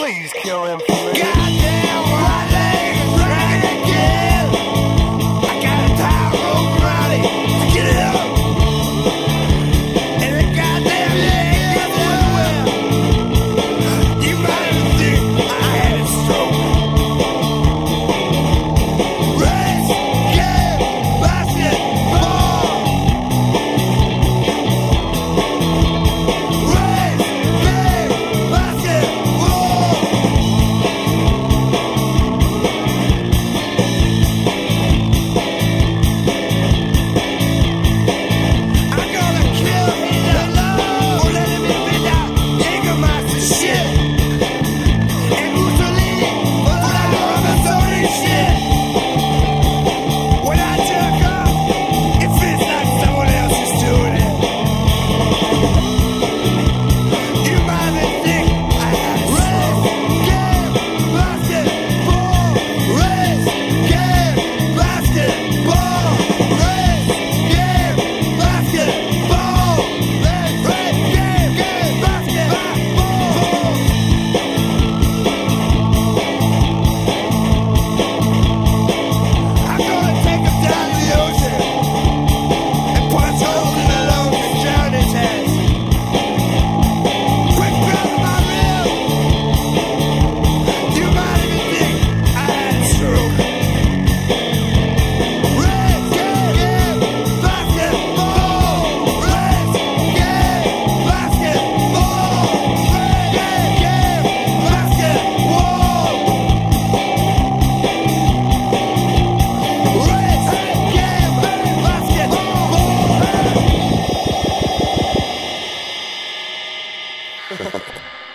Please kill him for me. Goddamn white leg is trying to kill. I got a tie rope around it to get it up. And the goddamn leg gets well. You might have think I had a stroke. Race, game, basketball. Race, game, basketball. I'm gonna kill Hitler for letting me fit that Jägermeister shit. And Mussolini for that Robinson shit. When I jerk off, it feels like someone else is doing it. You might have think I had a stroke. Race, game, basketball. Race, game, basketball. Race, game, basketball. I'm gonna take him down to the ocean and punch holes in the lungs and drown his head. Quick grab my rib. You might even think I had a stroke. Race, game, basketball. Race, game, basketball. Race, game, basketball. Race, game, basketball.